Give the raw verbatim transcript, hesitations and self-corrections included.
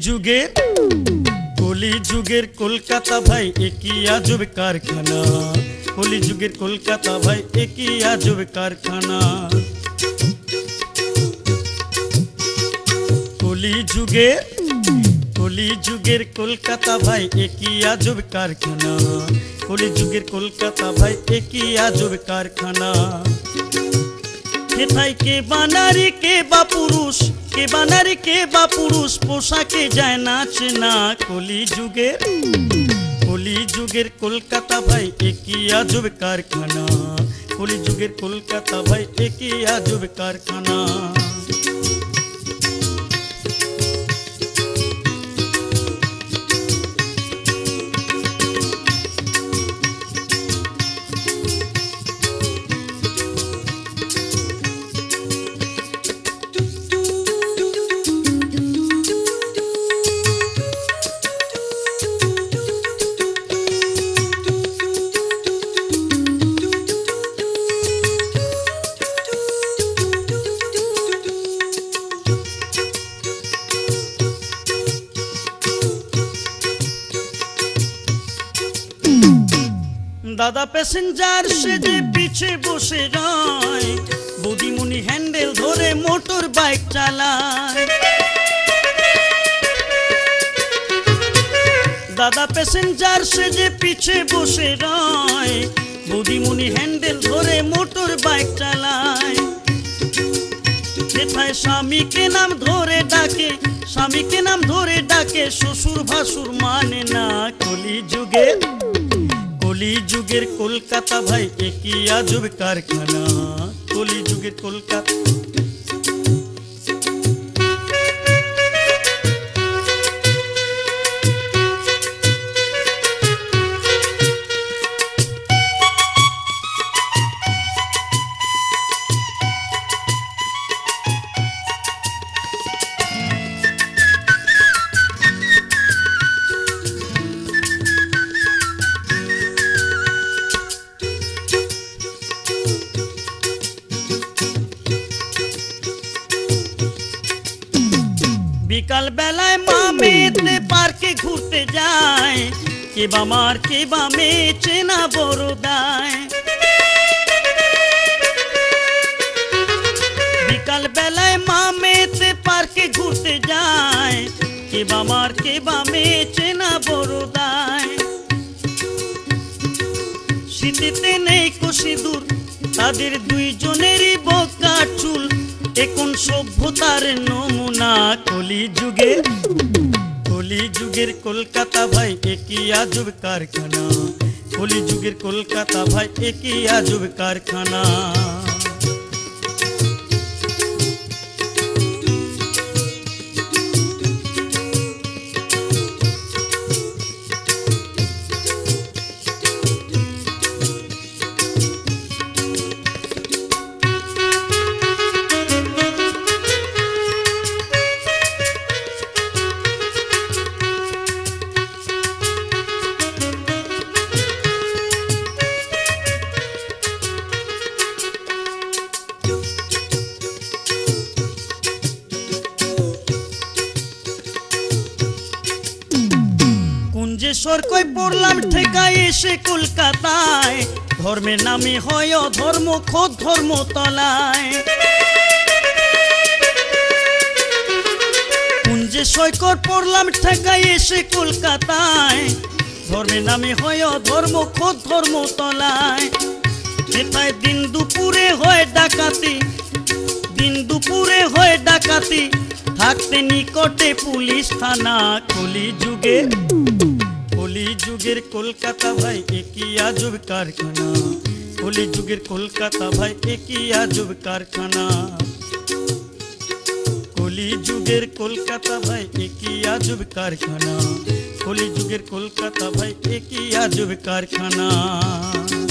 যুগের কলি যুগের কলকাতা ভাই একই আজব কারখানা। কলি যুগের কলকাতা ভাই একই আজব কারখানা। কলি যুগের কলি যুগের কলকাতা ভাই একই আজব কারখানা। কলি যুগের কলকাতা ভাই একই আজব কারখানা। হেথায় কে বানারি কে বা পুরুষ, কে বানারি কে বা পুরুষ, পোশাকে যায় নাচ না। কলি যুগের কলি যুগের কলকাতা ভাই একই আজব কারখানা। কলি যুগের কলকাতা ভাই একই আজব কারখানা। দাদা প্যাসেঞ্জার সেজে পিছে বসে যায়, বৌদিমণি হ্যান্ডেল ধরে মোটর বাইক চালায়। দাদা প্যাসেঞ্জার সেজে পিছে বসে যায়, বৌদিমণি হ্যান্ডেল ধরে মোটর বাইক চালায়। যেথায় স্বামীকে নাম ধরে ডাকে, স্বামীকে নাম ধরে ডাকে, শ্বশুর ভাসুর মানে না। কলি যুগের কলি যুগের কলকাতা ভাই একই আজব কারখানা। কলি যুগের কলকাতা বিকাল বেলায় মা মেয়েতে পার্কে ঘুরতে যায়, কে বা মার কে বা মেয়ে চেনা বড়দায়। বিকাল বেলায় মা মেয়েতে পার্কে ঘুরতে যায়, কে বা মার কে বা মেয়ে চেনা বড়দায়। শীতেতে নেই সিঁদুর, তাদের দুইজনেরই বোকা চুল, এখন সভ্যতার নমুনা। কলি যুগের কলি যুগের কলকাতা ভাই একই আজব কারখানা। কলি যুগের কলকাতা ভাই একই আজব কারখানা। কুঞ্জেশ্বর কই পড়লাম ঠেকায় এসে কলকাতায়, ধর্মের নামে হয় ধর্ম খোদ ধর্ম তলায়। কুঞ্জেশ্বর কই পড়লাম ঠেকায় এসে কলকাতায়, ধর্মের নামে হয় ধর্ম খোদ ধর্ম তলায়। যেথায় দিন দুপুরে হয় ডাকাতি, দিন দুপুরে হয় ডাকাতি, থাকতে নিকটে পুলিশ থানা। কলি যুগের কলি যুগের কলকাতা ভাই একই আজব কারখানা। কলি যুগের কলকাতা ভাই একই আজব কারখানা। কলি যুগের কলকাতা ভাই একই আজব কারখানা। কলি যুগের কলকাতা ভাই একই আজব কারখানা।